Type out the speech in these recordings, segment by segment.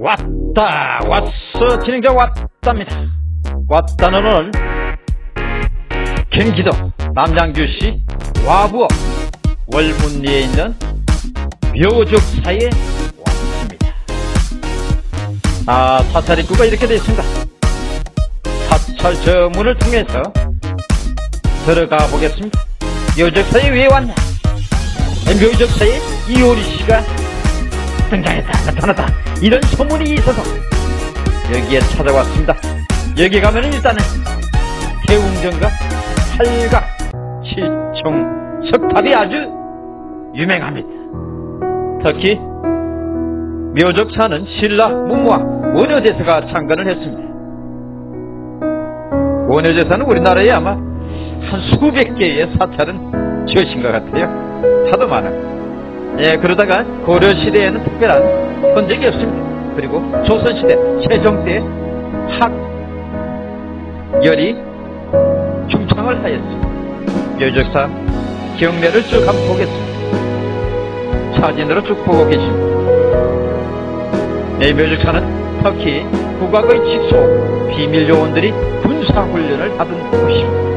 왔다 왔어. 진행자 왔답니다. 왔다는 오늘 경기도 남양주시 와부읍 월문리에 있는 묘적사에 왔습니다. 사찰 입구가 이렇게 되어 있습니다. 사찰 저 문을 통해서 들어가 보겠습니다. 묘적사에 왜 왔냐? 묘적사에 이효리씨가 등장했다, 나타났다, 이런 소문이 있어서 여기에 찾아왔습니다. 여기 가면은 일단은 대웅전과 팔각 칠청 석탑이 아주 유명합니다. 특히 묘적사는 신라 문무와 원효대사가 창건을 했습니다. 원효대사는 우리나라에 아마 한 수백 개의 사찰은 지으신 것 같아요. 하도 많아. 그러다가 고려시대에는 특별한 흔적이 없습니다. 그리고 조선시대 세종 때 학열이 중창을 하였습니다. 묘적사 경례를 쭉 한번 보겠습니다. 사진으로 쭉 보고 계십니다. 묘적사는 특히 국악의 직소 비밀요원들이 군사훈련을 하던 곳입니다.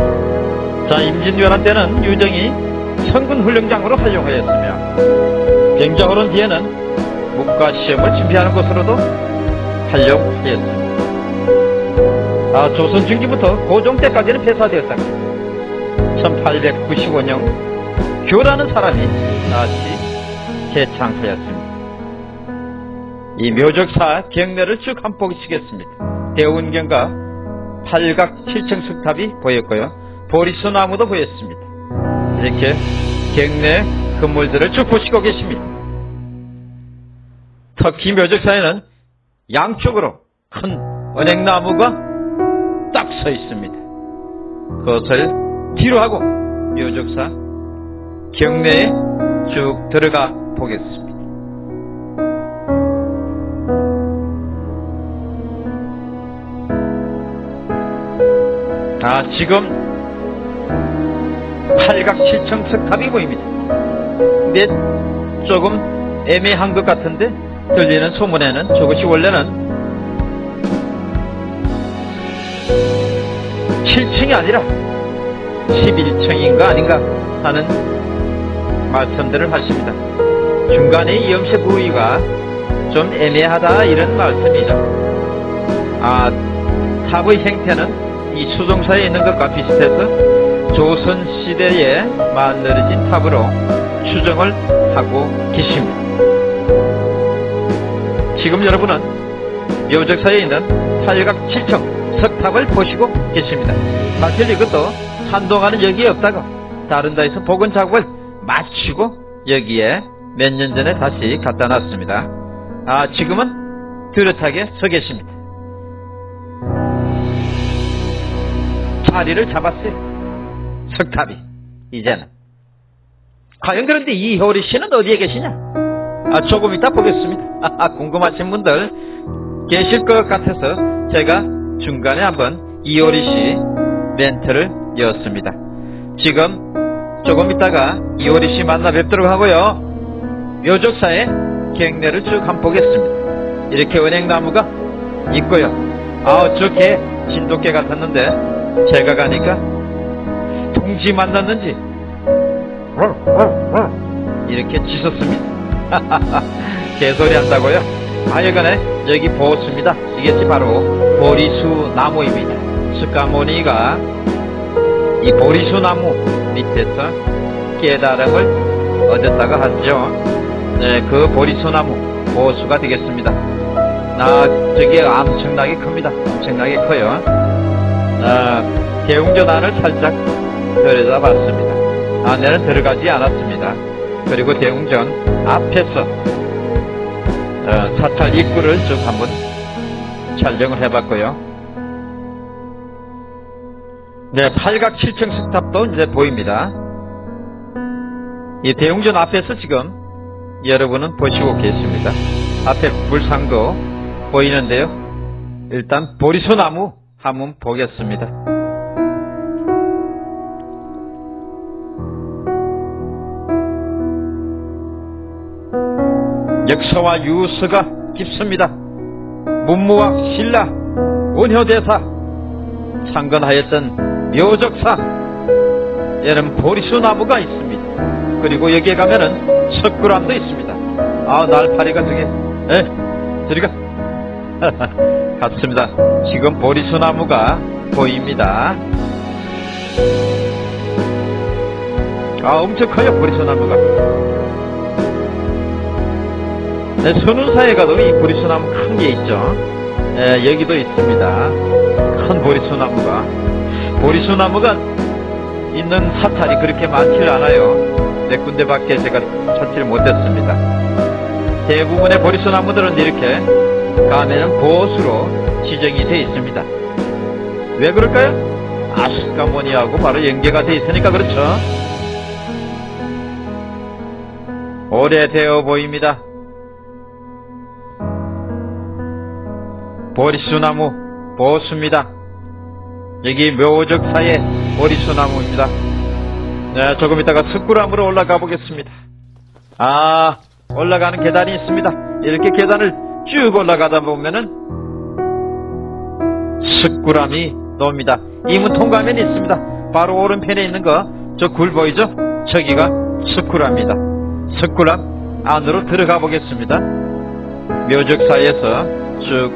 임진왜란 때는 유정이 성군훈련장으로 활용하였으며 병자호론 뒤에는 국가시험을 준비하는 것으로도 활용하였습니다. 조선 중기부터 고종 때까지는 폐사되었다가 1895년 교라는 사람이 다시 개창하였습니다. 이 묘적사 경례를 쭉 한번 보시겠습니다. 대운경과 팔각 칠청석탑이 보였고요, 보리수 나무도 보였습니다. 이렇게 경내 건물들을 쭉 보시고 계십니다. 특히 묘적사에는 양쪽으로 큰 은행나무가 딱 서 있습니다. 그것을 뒤로 하고 묘적사 경내에 쭉 들어가 보겠습니다. 지금 팔각 칠청석탑이 보입니다. 근데 조금 애매한 것 같은데 들리는 소문에는 저것이 원래는 7층이 아니라 11층인가 아닌가 하는 말씀들을 하십니다. 중간에 이 염세 부위가 좀 애매하다 이런 말씀이죠. 탑의 형태는 이 수종사에 있는 것과 비슷해서 조선시대에 만들어진 탑으로 추정을 하고 계십니다. 지금 여러분은 묘적사에 있는 팔각 칠청 석탑을 보시고 계십니다. 사실 이것도 한동안은 여기에 없다가 다른 데에서 복원 작업을 마치고 여기에 몇 년 전에 다시 갖다 놨습니다. 지금은 뚜렷하게 서 계십니다. 자리를 잡았어요, 석탑이. 이제는 과연 그런데 이효리 씨는 어디에 계시냐? 조금 이따 보겠습니다. 궁금하신 분들 계실 것 같아서 제가 중간에 한번 이효리 씨 멘트를 이었습니다. 지금 조금 있다가 이효리 씨 만나 뵙도록 하고요, 묘적사의 경례를 쭉 한번 보겠습니다. 이렇게 은행나무가 있고요. 저게 진돗개 같았는데 제가 가니까 동지 만났는지 이렇게 짖었습니다. 개소리 한다고요? 하여간에 여기 보았습니다. 이게 바로 보리수 나무입니다. 스카모니가 이 보리수 나무 밑에서 깨달음을 얻었다고 하죠. 그 보리수 나무 보수가 되겠습니다. 저게 엄청나게 큽니다. 엄청나게 커요. 대웅전 안을 살짝 들여다봤습니다. 안에는 들어가지 않았습니다. 그리고 대웅전 앞에서 사찰 입구를 쭉 한번 촬영을 해봤고요. 팔각 칠청석탑도 이제 보입니다. 이 대웅전 앞에서 지금 여러분은 보시고 계십니다. 앞에 불상도 보이는데요. 일단 보리수나무 한번 보겠습니다. 역사와 유서가 깊습니다. 문무왕 신라 원효대사 창건하였던 묘적사 에는 보리수나무가 있습니다. 그리고 여기에 가면은 석굴암도 있습니다. 아, 날파리가 저게 저리가 같습니다. 지금 보리수나무가 보입니다. 아, 엄청 커요, 보리수나무가. 네, 선운사에 가도 이 보리수나무 큰 게 있죠. 여기도 있습니다. 큰 보리수나무가. 보리수나무가 있는 사찰이 그렇게 많지 않아요. 네 군데밖에 제가 찾지를 못했습니다. 대부분의 보리수나무들은 이렇게 가면은 보수로 지정이 되어 있습니다. 왜 그럴까요? 아스카모니하고 바로 연계가 되어 있으니까 그렇죠. 오래되어 보입니다. 보리수나무 보수입니다. 여기 묘적사의 보리수나무입니다. 네, 조금 있다가 석굴암으로 올라가 보겠습니다. 아, 올라가는 계단이 있습니다. 이렇게 계단을 쭉 올라가다 보면은 석굴암이 나옵니다. 이문 통과면 있습니다. 바로 오른편에 있는 거, 저 굴 보이죠? 저기가 석굴암입니다. 석굴암 안으로 들어가 보겠습니다. 묘적사에서 쭉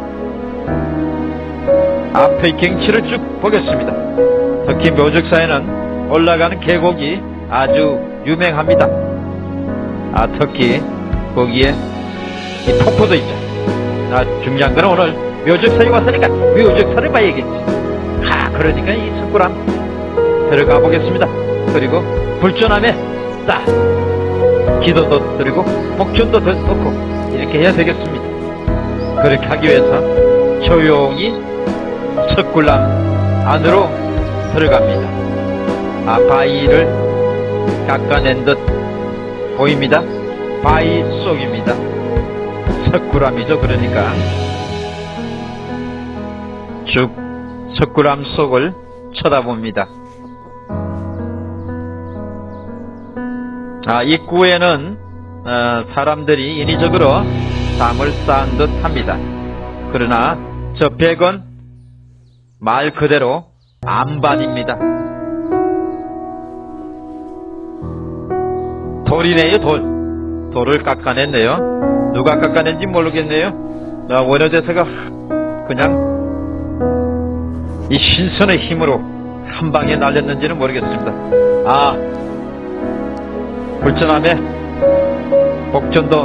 앞의 경치를 쭉 보겠습니다. 특히 묘적사에는 올라가는 계곡이 아주 유명합니다. 아, 특히 거기에 이 폭포도 있죠. 아, 중요한 건 오늘 묘적사에 왔으니까 묘적사를 봐야겠지. 아, 그러니까 이 석굴암 들어가 보겠습니다. 그리고 불전함에 딱 기도도 드리고 복전도 넣고 이렇게 해야 되겠습니다. 그렇게 하기 위해서 조용히 석굴암 안으로 들어갑니다. 아, 바위를 깎아낸 듯 보입니다. 바위 속입니다. 석굴암이죠. 그러니까 쭉 석굴암 속을 쳐다봅니다. 아, 입구에는 사람들이 인위적으로 담을 쌓은 듯 합니다. 그러나 저 벽은 말 그대로 암반입니다. 돌이네요. 돌을 깎아냈네요. 누가 깎아낸지 모르겠네요. 원효대사가 그냥 이 신선의 힘으로 한 방에 날렸는지는 모르겠습니다. 아, 불전함에 복전도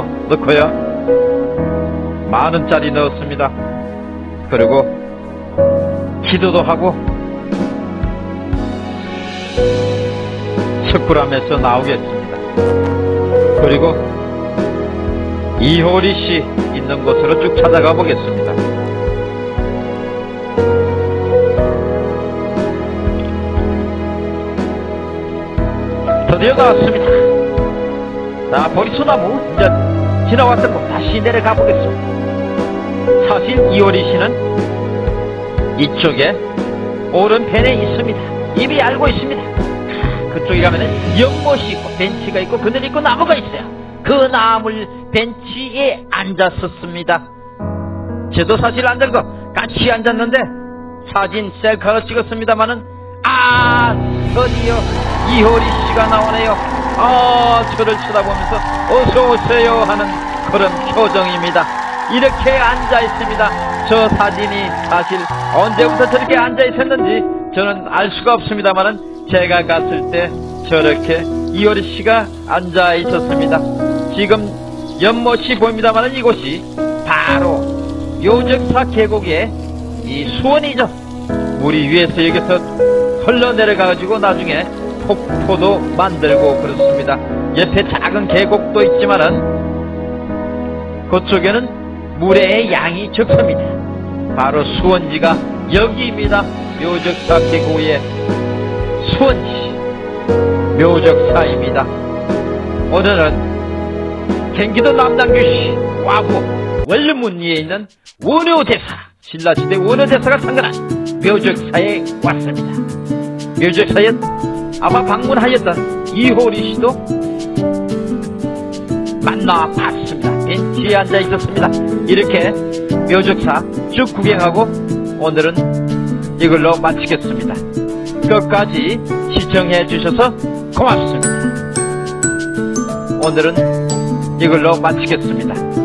넣고요. 10,000원짜리 넣었습니다. 그리고 기도도 하고 석굴암에서 나오겠습니다. 그리고 이효리씨 있는 곳으로 쭉 찾아가 보겠습니다. 드디어 나왔습니다. 자, 보리수나무 이제 지나왔던 곳 다시 내려가 보겠습니다. 사실 이효리씨는 이쪽에 오른편에 있습니다. 이미 알고 있습니다. 그쪽에 가면은 연못이 있고 벤치가 있고 그늘 있고 나무가 있어요. 그 나물 벤치에 앉았었습니다. 저도 사실 안 들고 같이 앉았는데 사진 셀카로 찍었습니다마는 드디어 이효리씨가 나오네요. 저를 쳐다보면서 어서오세요 하는 그런 표정입니다. 이렇게 앉아있습니다. 저 사진이 사실 언제부터 저렇게 앉아있었는지 저는 알 수가 없습니다만은 제가 갔을 때 저렇게 이효리씨가 앉아있었습니다. 지금 연못이 보입니다만은 이곳이 바로 묘적사 계곡의 이 수원이죠. 물이 위에서 여기서 흘러내려가지고 나중에 폭포도 만들고 그렇습니다. 옆에 작은 계곡도 있지만은 그쪽에는 물의 양이 적습니다. 바로 수원지가 여기입니다. 묘적사 계곡의 수원지 묘적사입니다. 오늘은 경기도 남양주시 와구 원룸문리에 있는 원효대사, 신라시대 원효대사가 창건한 묘적사에 왔습니다. 묘적사에 아마 방문하였던 이효리씨도 만나봤습니다. 벤치 취해 앉아 있었습니다. 이렇게 묘적사 쭉 구경하고 오늘은 이걸로 마치겠습니다. 끝까지 시청해 주셔서 고맙습니다. 오늘은 이걸로 마치겠습니다.